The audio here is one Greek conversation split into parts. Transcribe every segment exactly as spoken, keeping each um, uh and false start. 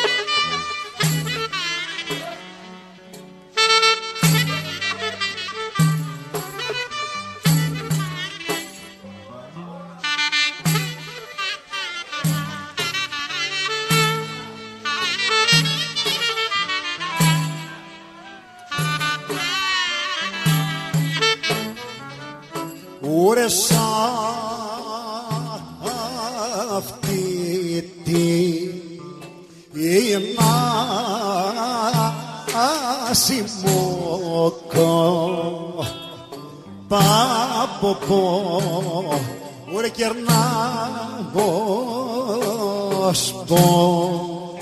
Ωρε σ' αυτή την ασημόκο παποπό ωρε κερνάμπος πω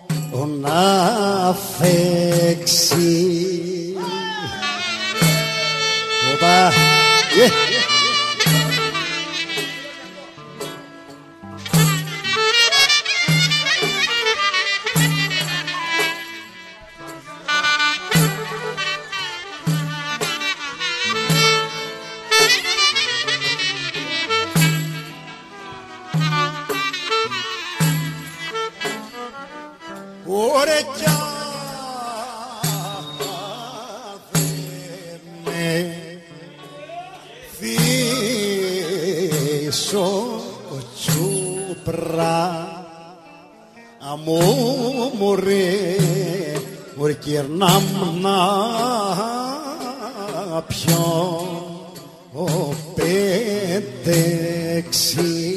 να φέξει Οπα Ωρε κι άδερνε φύσω τσούπρα αμού μωρέ μωρέ κερνάμ να πιω πέντε-έξι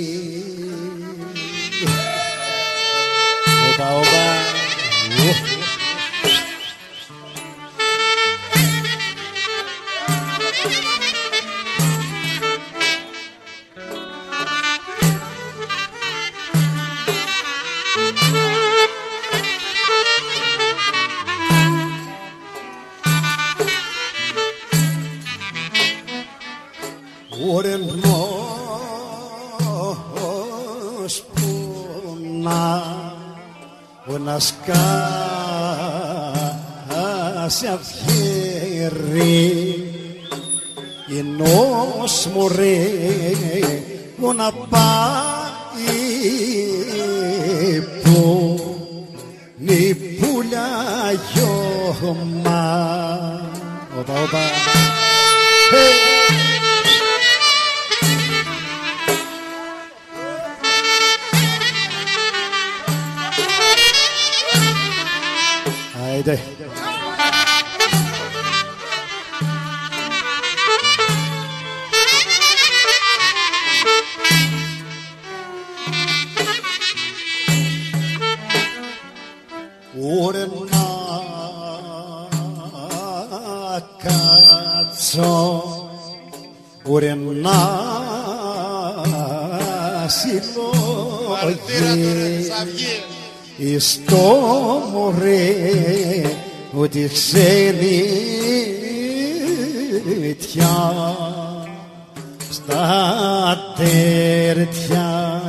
Οπα, οπα Ωρε νος που να να σκάσει αυγέρι ενός μωρέ που να πάει που νη πουλιά γιώμα Οπα, οπα Άιντε Ωρε να κάτσω Ωρε να συλλογεί εις το μωρέ ότι ξενιτιά στα τέρτια